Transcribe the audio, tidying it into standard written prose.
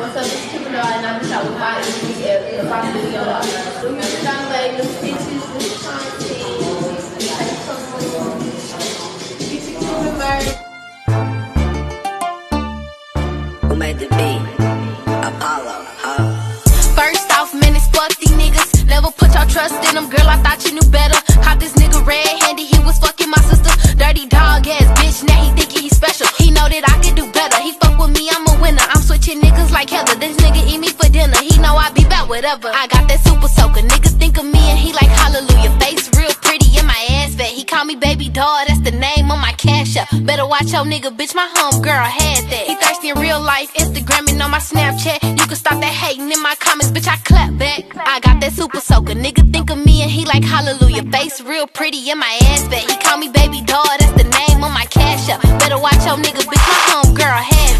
What's up, it's Kimberly, and I'm shot with my the bottom video. The music down the stitches, the content. Who made the beat? Apollo, huh? First off, man, it's fuck these niggas. Never put your trust in them, girl, I thought you knew better. Caught this nigga red-handed, he was fucking my sister. Dirty dog ass bitch, now he thinking he special. He know that I could do better, he fuck with me, I'm a winner. I'm switching niggas like Heather, this nigga eat me for dinner. He know I be bout whatever. I got that super soaker, niggas think of me and he like hallelujah. Face real pretty and my ass fat. He call me baby doll, that's the name on my cash app. Better watch your nigga, bitch, my homegirl had that. He thirsty in real life, Instagramming on my Snapchat. You can stop that hating in my comments, bitch, I clap back. I got that super soaker, nigga think of me and he like hallelujah. Face real pretty and my ass fat. He call me baby doll, that's the name on my cash app. Better watch your nigga, bitch, my homegirl had